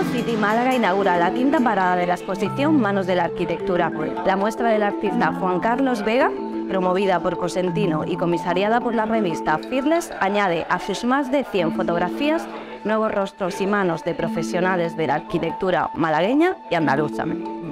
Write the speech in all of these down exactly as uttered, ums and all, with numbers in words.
Cosentino City Málaga inaugura la quinta parada de la exposición Manos de la Arquitectura. La muestra del artista Juan Carlos Vega, promovida por Cosentino y comisariada por la revista Fearless, añade a sus más de cien fotografías nuevos rostros y manos de profesionales de la arquitectura malagueña y andaluza.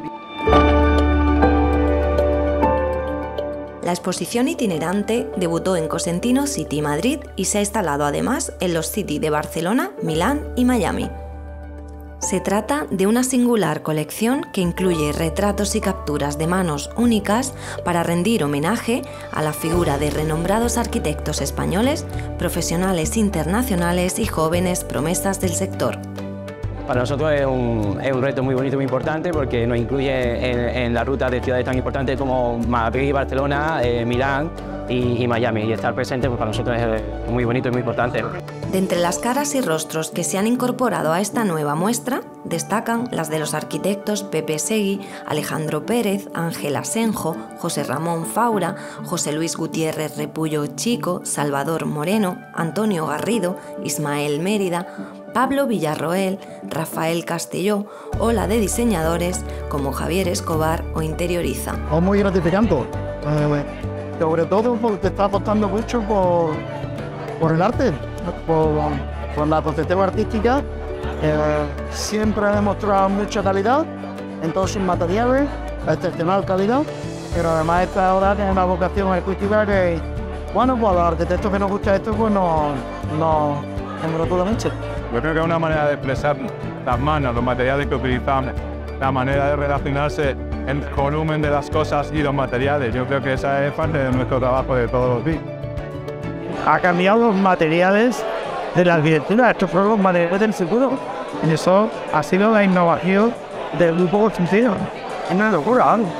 La exposición itinerante debutó en Cosentino City Madrid y se ha instalado además en los City de Barcelona, Milán y Miami. Se trata de una singular colección que incluye retratos y capturas de manos únicas para rendir homenaje a la figura de renombrados arquitectos españoles, profesionales internacionales y jóvenes promesas del sector. Para nosotros es un, es un reto muy bonito y muy importante porque nos incluye en, en la ruta de ciudades tan importantes como Madrid, Barcelona, eh, Milán y, y Miami. Y estar presente pues, para nosotros es muy bonito y muy importante. De entre las caras y rostros que se han incorporado a esta nueva muestra, destacan las de los arquitectos Pepe Segui, Alejandro Pérez, Ángel Asenjo, José Ramón Faura, José Luis Gutiérrez Repullo Chico, Salvador Moreno, Antonio Garrido, Ismael Mérida, Pablo Villarroel, Rafael Castelló o la de diseñadores como Javier Escobar o Interioriza. Es muy gratificante, eh, sobre todo porque está apostando mucho por, por el arte, por, por la concepción artística. Eh, siempre ha demostrado mucha calidad en todos sus materiales, excepcional calidad, pero además esta ahora tiene una vocación ejecutiva que, bueno, pues a los arquitectos que nos gusta esto, pues nos no, engratula mucho. Yo creo que es una manera de expresar las manos, los materiales que utilizamos, la manera de relacionarse, el volumen de las cosas y los materiales. Yo creo que esa es parte de nuestro trabajo de todos los días. Ha cambiado los materiales de la arquitectura, estos fueron los materiales del futuro. Y eso ha sido la innovación del grupo Cosentino. Es una locura, ¿no?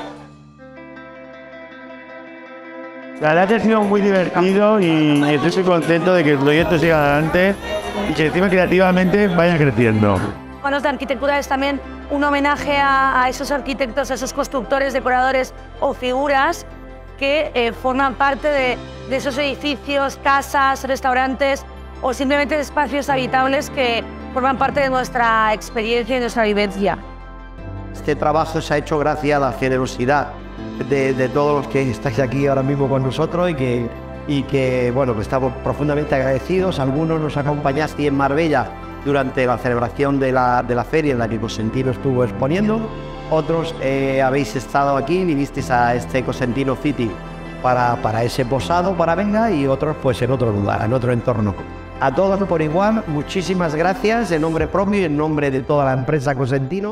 La verdad que ha sido muy divertido y estoy muy contento de que el proyecto siga adelante y que encima creativamente vaya creciendo. Manos de Arquitectura es también un homenaje a, a esos arquitectos, a esos constructores, decoradores o figuras que eh, forman parte de, de esos edificios, casas, restaurantes o simplemente espacios habitables que forman parte de nuestra experiencia y nuestra vivencia. Este trabajo se ha hecho gracias a la generosidad de, de todos los que estáis aquí ahora mismo con nosotros y que, y que bueno, pues estamos profundamente agradecidos. Algunos nos acompañasteis en Marbella durante la celebración de la, de la feria en la que Cosentino estuvo exponiendo. Otros eh, habéis estado aquí, vinisteis a este Cosentino City para, para ese posado, para Venga, y otros pues en otro lugar, en otro entorno. A todos por igual, muchísimas gracias en nombre propio y en nombre de toda la empresa Cosentino.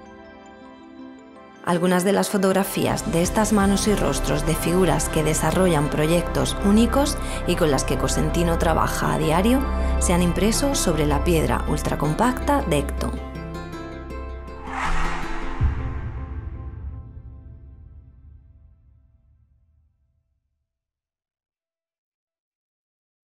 Algunas de las fotografías de estas manos y rostros de figuras que desarrollan proyectos únicos y con las que Cosentino trabaja a diario se han impreso sobre la piedra ultracompacta de Ecton.